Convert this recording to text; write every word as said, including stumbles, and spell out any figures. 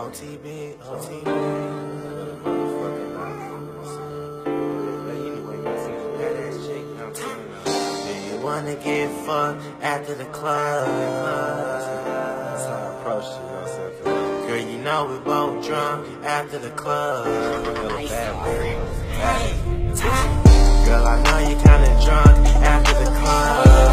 O T B, O T B. Do you wanna get fucked after the club? That's how I approach it, you know what I'm saying? Girl, you know we both drunk after the club. Girl, I know you kinda drunk after the club.